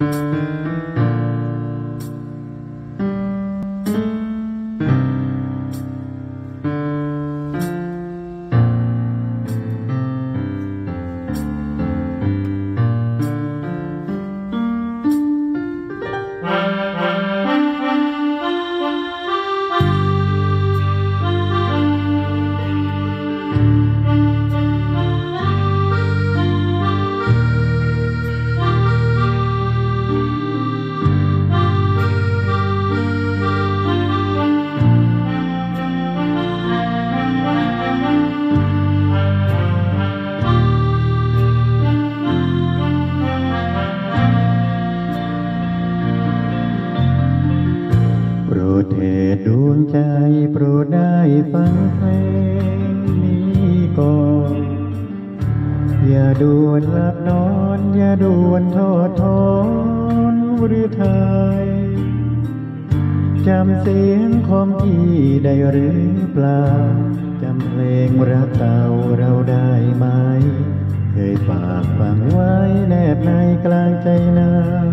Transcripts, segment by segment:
โปรดเถิดดวงใจโปรดได้ฟังเพลงนี้ก่อนอย่าด่วนหลับนอนอย่าด่วนทอดถอนหรือไทยจำเสียงของพี่ได้หรือเปล่าจำเพลงรักเก่าเราได้ไหมเคยฝากฝังไว้แนบในกลางใจนา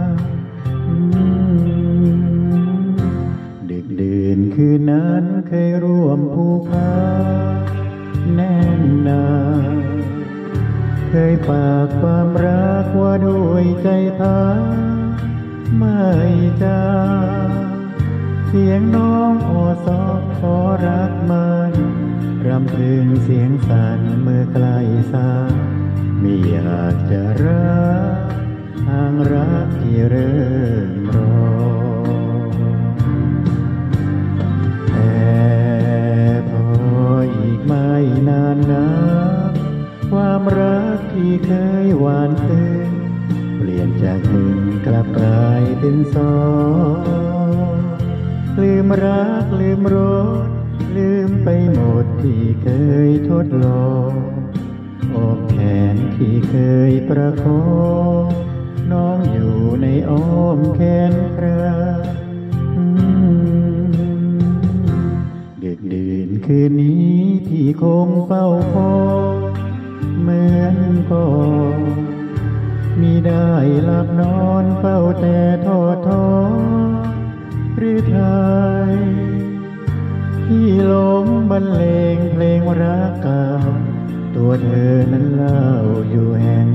ดึกดื่นคืนนั้นเคยร่วมผูกพันแน่นหนาเคยฝากความรักว่าด้วยใจพักไม่จางเสียงน้องโอซอขอรักมันรำพึงเสียงสั่นเมื่อใกล้สายไม่อยากจะรักทางรักที่เริ่มรอแต่พออีกไม่นานนักความรักที่เคยหวานซึ้งเปลี่ยนจากหนึ่งกลับกลายเป็นสองลืมรักลืมรสลืมไปหมดที่เคยทดลองอกแขนที่เคยประคองน้องอยู่ในอ้อมแขนใครดึกดื่นคืนนี้ที่คงเฝ้าคอยเหมือนก่อนมิได้หลับนอนเฝ้าแต่ทอดท้อหรือไทยที่ลมบรรเลงเพลงรักเก่าตัวเธอนั้นเล่าอยู่แห่ง